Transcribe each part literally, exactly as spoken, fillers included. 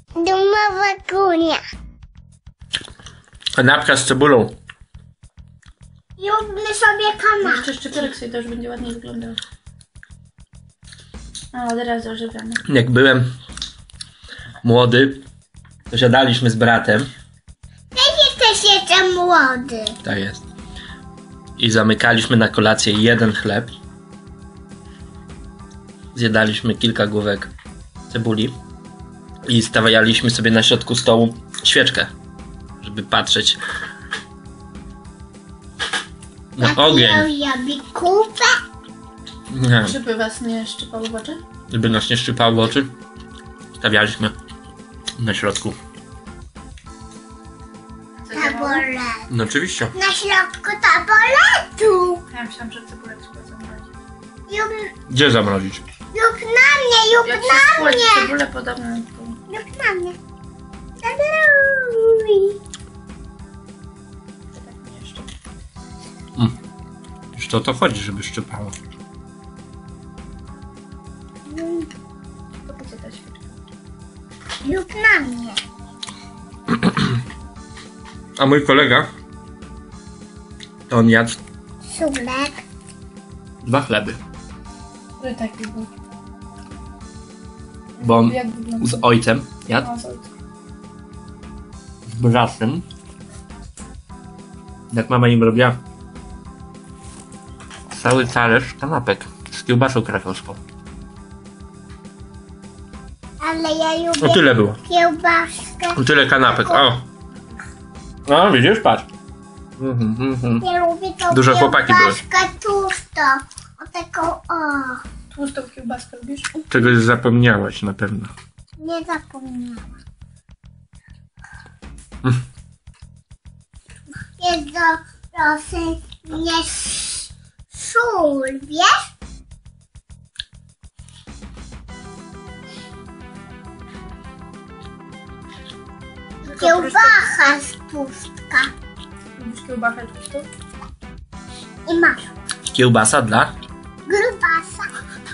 Domowa kuchnia. Kanapka z cebulą. Róbmy sobie kanapkę. Jeszcze szczyperek sobie to już będzie ładnie wyglądał. A od razu ożywiamy. Jak byłem młody, to siadaliśmy z bratem. Ty jesteś jeszcze młody. Tak jest. I zamykaliśmy na kolację jeden chleb. Zjadaliśmy kilka główek cebuli. I stawialiśmy sobie na środku stołu świeczkę, żeby patrzeć na ogień. Ja robię kupę. Nie, Żeby was nie szczypały w oczy? żeby nas nie szczypało oczy, stawialiśmy na środku. Tabolet. No oczywiście. Na środku taboletu. Ja myślałam, że cebulę trzeba zamrozić. Lub, Gdzie zamrozić? lub na mnie, lub Jak się na spłaci mnie. cebulę podobną to... Lub na mnie. Taderuj. tak nie jeszcze. Już to o to chodzi, żeby szczypało. To po co ta świeczka? Lub na mnie. A mój kolega, to on jadł Sulek. dwa chleby. Który taki był? Bo on Jak wygląda? z ojcem jadł, A, z ojcem. z bratem. Jak mama im robiła cały talerz kanapek z kiełbasą krakowską. Ale ja O lubię tyle było. kiełbaskę. O tyle kanapek. O! No widzisz, patrz. Mhm, mhm. Ja lubię tą Duże chłopaki były. kiełbaskę tłustą. O taką, o. Tłustą kiełbaskę lubisz? Czegoś zapomniałaś na pewno. Nie zapomniałam. Mm. Jest do rosy nie sz- sól, wiesz? Kiełbacha z pustka. Lubisz kiełbachę tłustą? I masz Kiełbasa dla? grubasa.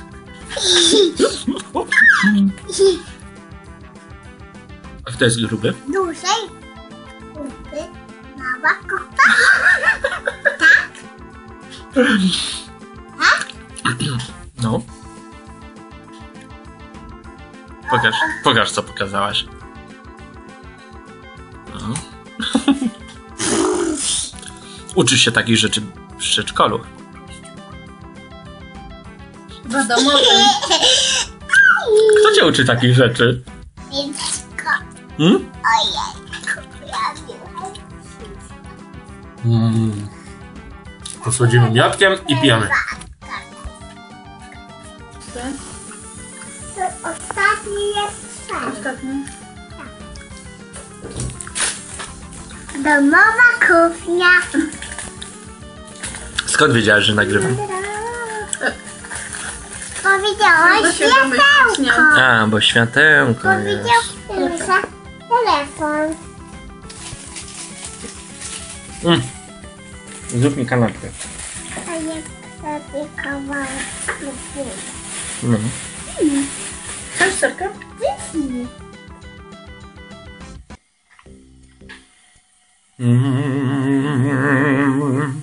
A kto jest gruby? Dużej kupy mała kopa. No. Pokaż, pokaż co pokazałaś. No. Uczysz się takich rzeczy w przedszkolu. W domowym. Kto cię uczy takich rzeczy? Dziecko. Hmm? Ojejku, ja wiem. Mm. Posłodzimy miodkiem i pijemy. Co? To ostatni jest sen. Ostatni. Domowa kuchnia. Skąd wiedziałeś, że nagrywam? Powiedziałaś Trudno się domyślić, nie? światełko. A, bo światełko jest. Powiedział Ilka telefon. Mm. Zrób mi kanapkę. A jak sobie kawałek lubię. No. Chcesz serkę? Wyśnij. Mm.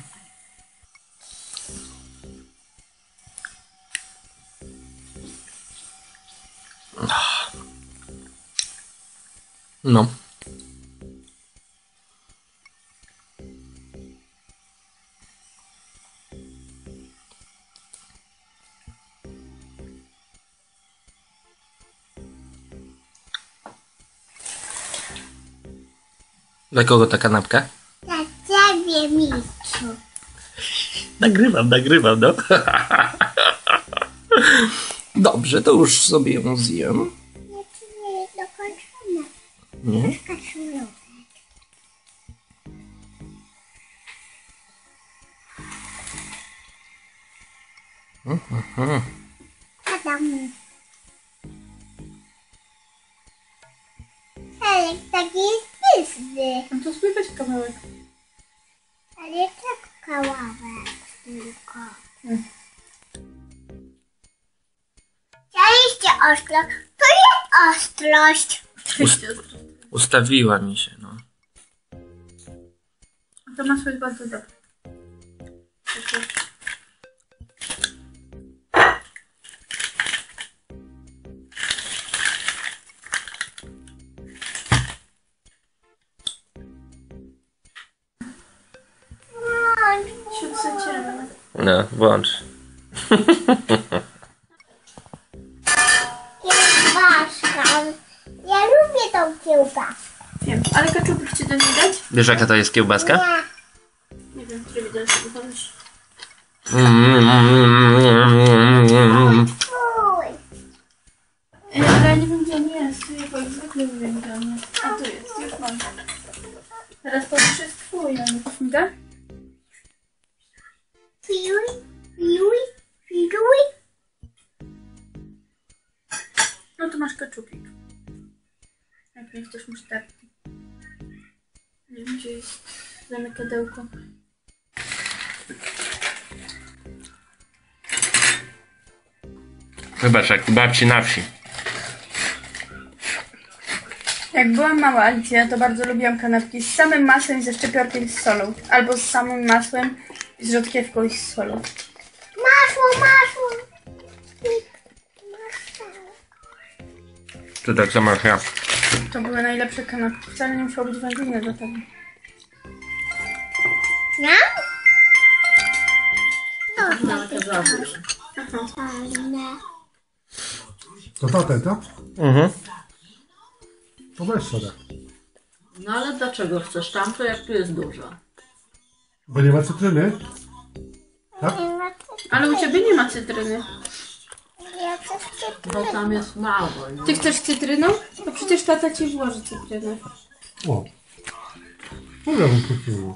No. Dla kogo ta kanapka? Dla ciebie, Miciu. Nagrywam, nagrywam, no. Dobrze, to już sobie ją zjem. Jeszcze nie jest dokończone. Nie? Kaszulówek. Adam. Ale taki jest pyszny. No to sobie weź kawałek. Ale tak kawałek tylko. Mm. Chcieliście ostro? To jest ostrość. Ust ustawiła mi się, no. To masło jest bardzo dobre. Się wsadziemy. No, włącz. Kiełbaszka. Ja lubię tą kiełbaskę. Wiem, ale keczupy chcecie do niej dać? Wiesz, jaka to jest kiełbaska? Nie. Nie wiem, który widać, że wychodzisz. Fuj. Ale ja nie wiem, gdzie on jest. Ja jak zwykle nie wiem, gdzie on jest. A tu jest, już mam. Teraz to już jest twój, ale nie da? Filuj, filuj, filuj. No to masz keczupik. Jak nie chcesz musztardki. Nie wiem, gdzie jest zamykadełko. Wybacz, jak babci na wsi. Jak byłam mała, Alicja, to bardzo lubiłam kanapki z samym masłem i ze szczypiorkiem z solą. Albo z samym masłem, z rzodkiewką i z solą. Masło, masło. To tak samo jak ja. To były najlepsze kanapki. Wcale nie musiało być wędliny do tego. Ja? Aha. Fajne. To tatę, to? Mhm. To weź sobie. No ale dlaczego chcesz tamto, jak tu jest dużo? Bo nie ma cytryny. Tak? Nie ma Ale u ciebie nie ma cytryny. Ja chcę Bo tam jest mało. No. Ty chcesz cytryną? To przecież tata ci włoży cytrynę. O. Mówię wam cytrynu.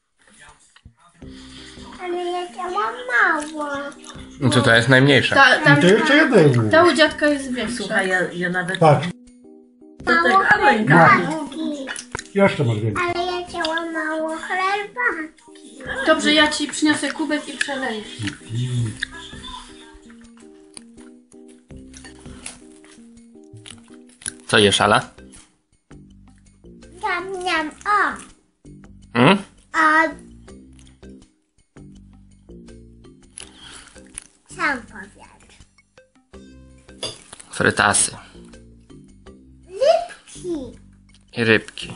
Ale ja chciałam mało. No to ta jest najmniejsza. Ta, tam, I to jeszcze jednego. ta u dziadka jest większa. Słuchaj, ja, ja nawet Tak. do tego rękawi. Herbatki. Jeszcze masz więcej. Ale ja chciałam mało herbatki. Dobrze, ja ci przyniosę kubek i przeleję. Co jesz, Ala? Niam, niam, o. Hmm? A... Sam powiedz. Frytasy. Lipki. I rybki.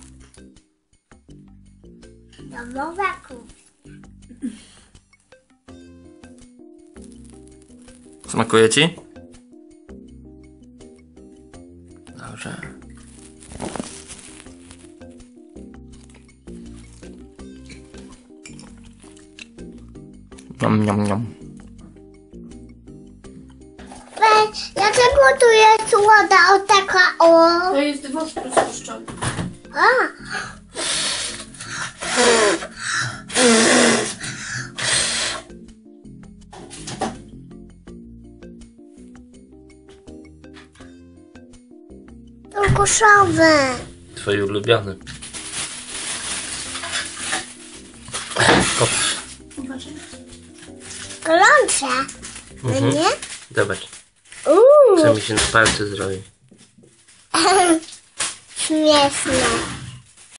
Domowa kuchnia. Smakuje ci? Dobrze. Niam, niam, niam. Weź, dlaczego tu jest woda o taka o? To jest wóz rozpuszczony. A. To koszowy. Twój ulubiony. Kop. Uważaj. Gorące. No Mhm. nie? Zobacz, Uuu. co mi się na palce zrobi. Śmieszne.